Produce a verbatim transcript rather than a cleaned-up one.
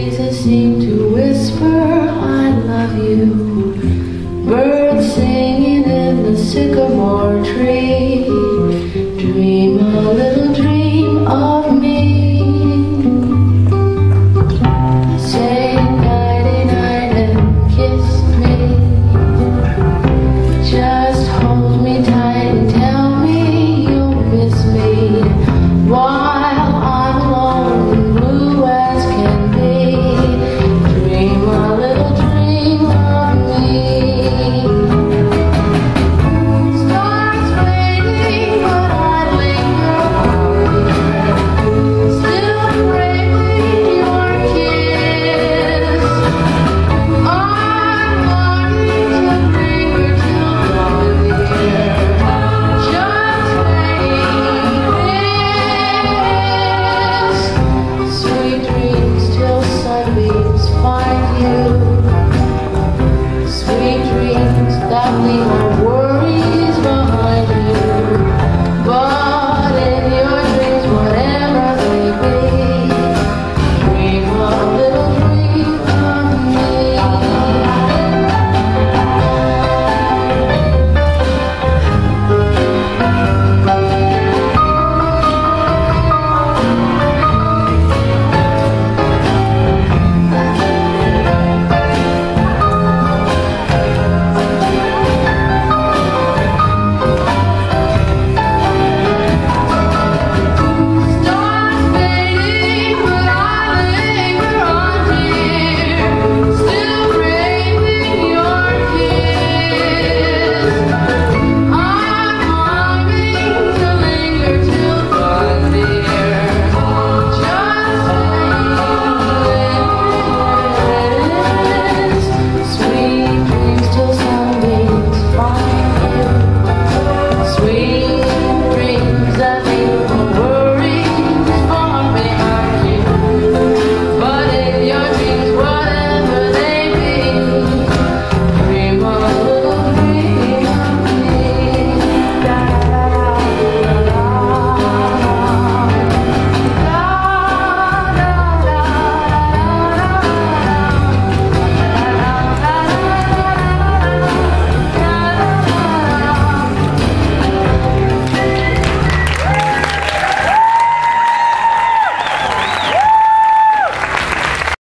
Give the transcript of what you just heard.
breezes seem to whisper, I love you. Birds singing in the sycamore tree. Dream a little dream of me. Say nighty-night and kiss me. Just hold me tight and tell me you'll miss me while I'm alone and blue as can be. Dream a little dream of me. Stars fading, but I linger on, still craving your kiss. I'm longing to linger till dawn, dear, just waiting this. Sweet dreams till sunbeams find you.